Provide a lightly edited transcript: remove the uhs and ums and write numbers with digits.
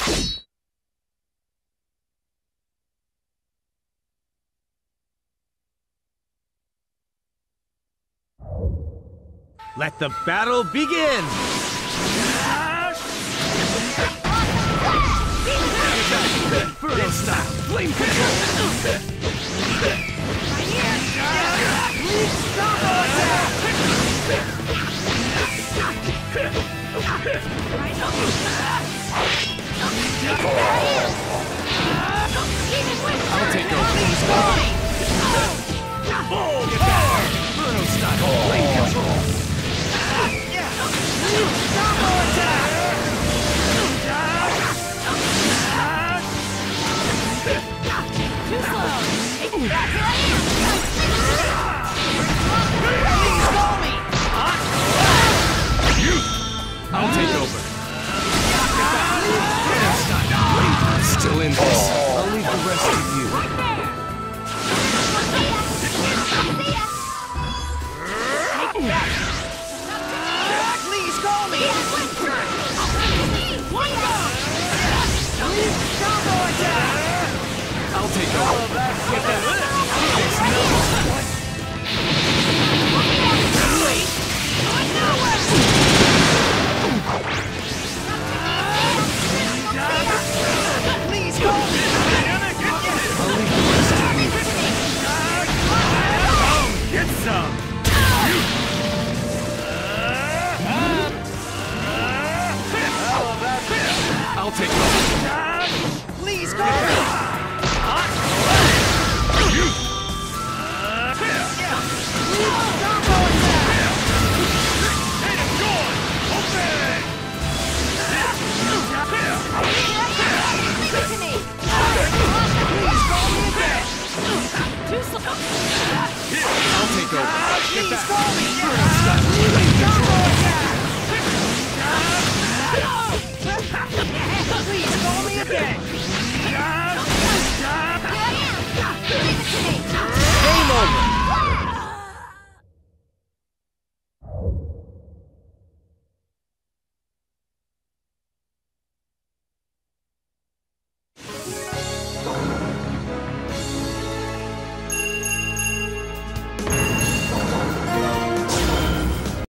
Let the battle begin! Inferno style! Flame control! Combo attack! I'll take over. Inferno style! Flame control! Combo attack! Too slow! Take it back! Here I am! Please call me! I'll take over. Still in this. I'll leave the rest to you. Take it back! Please call me! Combo attack! I'll take over. Get that. Please call me! I'll leave the rest to you. Get some. I'll take over. Please call me! Combo attack! Give it to me! Please call me again! Too slow! I'll take over. Please call me! Combo attack! Please call me again!